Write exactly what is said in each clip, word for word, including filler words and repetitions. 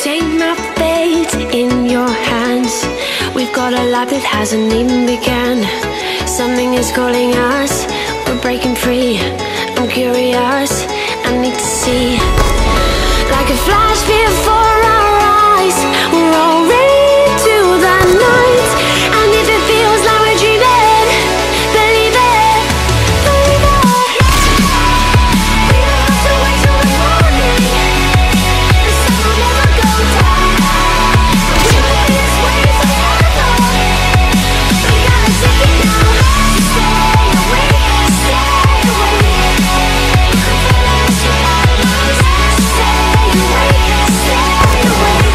Take my fate in your hands. We've got a life that hasn't even begun. Something is calling us, we're breaking free. I'm curious, I need to see. Like a flash before our eyes, we're already to the night. And if it feels like we're dreaming, believe it, believe it. We don't have to wait till the morning. The sun will never go down. We will be this way forever. We gotta take it now. Stay awake, stay awake. Stay awake, stay awake.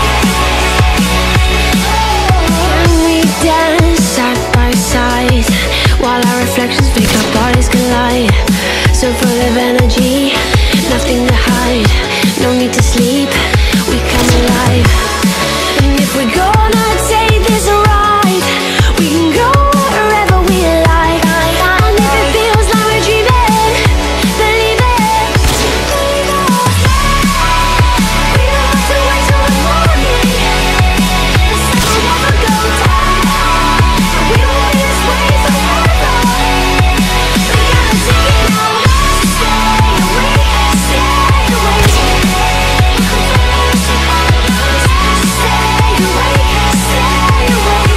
Can we dance side by side while our reflections make our bodies collide? So full of energy, nothing to hide. No need to sleep, we come alive. And if we're gonna take this ride, we can go wherever we like. And if it feels like we're dreaming, believe it, believe it. We don't have to wait till the morning. The sun will never go down. We will be this way forever. We gotta take it now. Stay awake, stay awake. Stay awake, stay awake.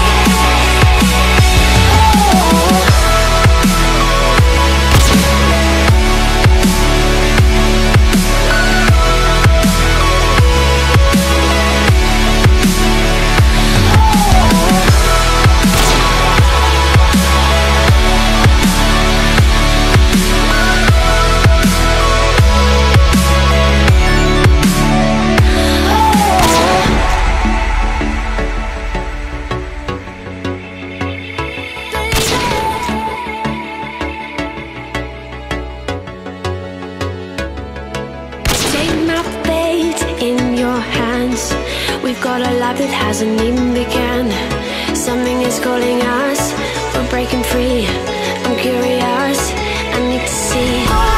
Take my fate in your hands. We've got a life that hasn't even begun. Something is calling us, we're breaking free. I'm curious, I need to see.